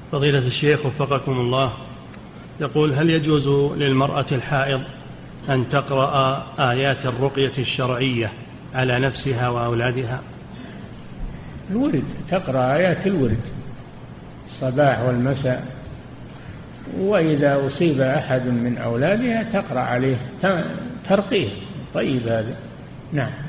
فضيلة الشيخ وفقكم الله، يقول: هل يجوز للمرأة الحائض أن تقرأ آيات الرقية الشرعية على نفسها وأولادها؟ الورد، تقرأ آيات الورد الصباح والمساء، وإذا أصيب أحد من أولادها تقرأ عليه ترقيه. طيب هذا. نعم.